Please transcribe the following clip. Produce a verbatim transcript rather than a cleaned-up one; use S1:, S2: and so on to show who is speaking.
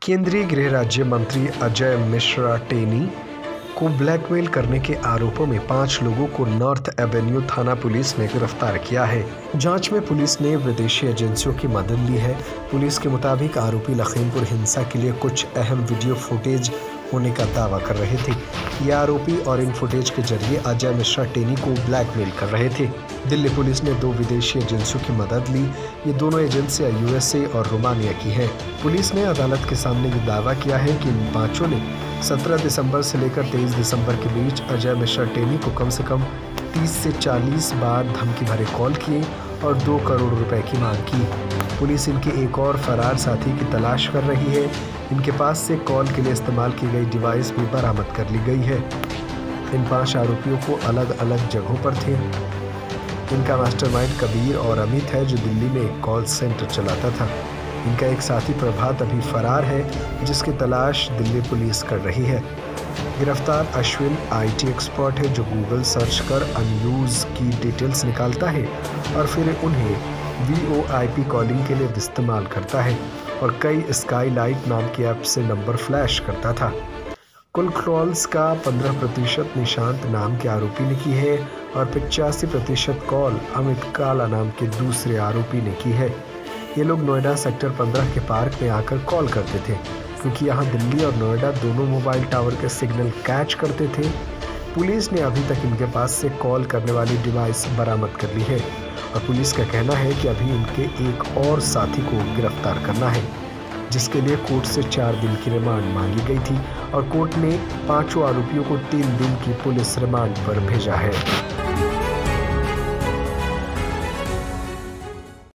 S1: केंद्रीय गृह राज्य मंत्री अजय मिश्रा टेनी को ब्लैकमेल करने के आरोपों में पांच लोगों को नॉर्थ एवेन्यू थाना पुलिस ने गिरफ्तार किया है। जांच में पुलिस ने विदेशी एजेंसियों की मदद ली है। पुलिस के मुताबिक आरोपी लखीमपुर हिंसा के लिए कुछ अहम वीडियो फुटेज होने का दावा कर रहे थे। ये आरोपी और इन फुटेज के जरिए अजय मिश्रा टेनी को ब्लैकमेल कर रहे थे। दिल्ली पुलिस ने दो विदेशी एजेंसियों की मदद ली। ये दोनों एजेंसियां यूएसए और रोमानिया की हैं। पुलिस ने अदालत के सामने ये दावा किया है कि इन पांचों ने सत्रह दिसंबर से लेकर तेईस दिसंबर के बीच अजय मिश्रा टेनी को कम से कम तीस से चालीस बार धमकी भरे कॉल किए और दो करोड़ रुपए की मांग की। पुलिस इनके एक और फरार साथी की तलाश कर रही है। इनके पास से कॉल के लिए इस्तेमाल की गई डिवाइस भी बरामद कर ली गई है। इन पांच आरोपियों को अलग अलग जगहों पर थे। इनका मास्टरमाइंड कबीर और अमित है, जो दिल्ली में कॉल सेंटर चलाता था। इनका एक साथी प्रभात अभी फरार है, जिसकी तलाश दिल्ली पुलिस कर रही है। गिरफ्तार अश्विन आईटी एक्सपर्ट है, जो गूगल सर्च कर अनयूज की डिटेल्स निकालता है और फिर उन्हें वीओआईपी कॉलिंग के लिए इस्तेमाल करता है और कई स्काईलाइट नाम की ऐप से नंबर फ्लैश करता था। कुल कॉल्स का पंद्रह प्रतिशत निशांत नाम के आरोपी ने की है और पचासी प्रतिशत कॉल अमित काला नाम के दूसरे आरोपी ने की है। ये लोग नोएडा सेक्टर पंद्रह के पार्क में आकर कॉल करते थे, क्योंकि यहाँ दिल्ली और नोएडा दोनों मोबाइल टावर के सिग्नल कैच करते थे। पुलिस ने अभी तक इनके पास से कॉल करने वाली डिवाइस बरामद कर ली है और पुलिस का कहना है कि अभी इनके एक और साथी को गिरफ्तार करना है, जिसके लिए कोर्ट से चार दिन की रिमांड मांगी गई थी और कोर्ट ने पांचों आरोपियों को तीन दिन की पुलिस रिमांड पर भेजा है।